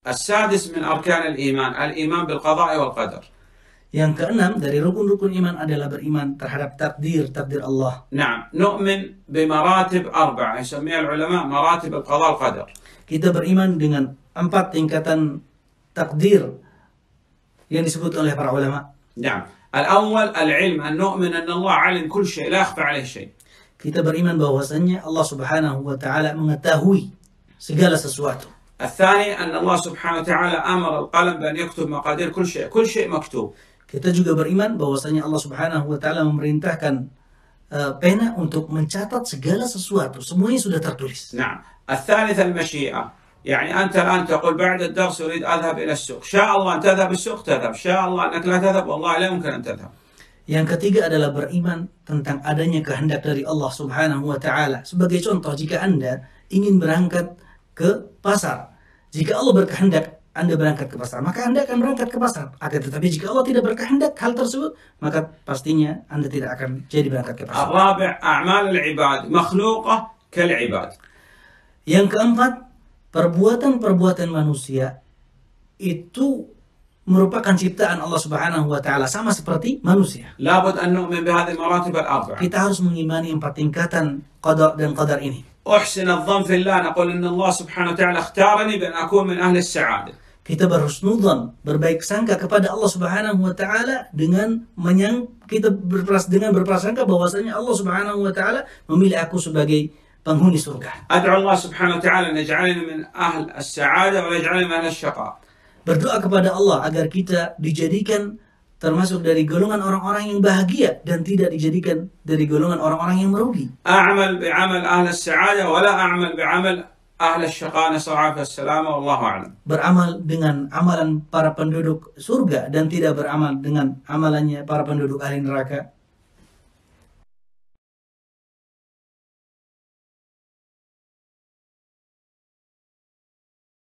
السادس من أركان الإيمان بالقضاء والقدر. Yang keenam dari rukun-rukun iman adalah beriman terhadap takdir Allah. نعم، نؤمن بمراتب 4 يسميها العلماء مراتب القضاء والقدر. Kita beriman dengan 4 tingkatan takdir yang disebut oleh para ulama. نعم، الأول العلم، أن نؤمن أن الله علم كل شيء لا يخفى عليه شيء. Kita beriman bahwasanya Allah Subhanahu wa taala mengetahui segala sesuatu. الثاني أن الله سبحانه وتعالى أمر القلم بأن يكتب مقادير كل شيء مكتوب. Kita juga beriman bahwasanya Allah Subhanahu wa taala memerintahkan pena untuk mencatat segala sesuatu, semuanya sudah tertulis. نعم. الثالث المشيئة، يعني أنت الآن تقول بعد الدرس أريد أذهب إلى السوق، شاء الله أن تذهب السوق تذهب، شاء الله أنك لا تذهب والله لا يمكن أن تذهب. Yang ketiga adalah beriman tentang adanya kehendak dari Allah Subhanahu wa taala. Sebagai contoh, jika Anda ingin berangkat ke pasar, jika Allah berkehendak Anda berangkat ke pasar, maka Anda akan berangkat ke pasar. Akan tetapi jika Allah tidak berkehendak hal tersebut, maka pastinya Anda tidak akan jadi berangkat ke pasar. الرابع أعمال العباد مخلوقة كالعباد. Yang keempat, perbuatan-perbuatan manusia itu merupakan ciptaan Allah Subhanahu wa taala sama seperti manusia. لابد أن نؤمن بهذه المراتب الأربعة. Kita harus mengimani 4 tingkatan qada dan qadar ini. أحسن الظن في الله، نقول إن الله سبحانه وتعالى اختارني بأن أكون من أهل السعادة. Kita berhusnudzon, berbaik sangka kepada Allah Subhanahu wa taala dengan berprasangka bahwasanya Allah Subhanahu wa taala memilih aku sebagai penghuni surga. أدعو الله سبحانه وتعالى أن يجعلني من أهل السعادة ولا يجعلني من أهل الشقاء. Berdoa kepada Allah agar kita dijadikan termasuk dari golongan orang-orang yang bahagia dan tidak dijadikan dari golongan orang-orang yang merugi. أعمل بعمل أهل السعادة ولا أعمل بعمل أهل الشقاء، نسأل الله السلامة والله أعلم. Beramal dengan amalan para penduduk surga dan tidak beramal dengan amalannya para penduduk ahli neraka.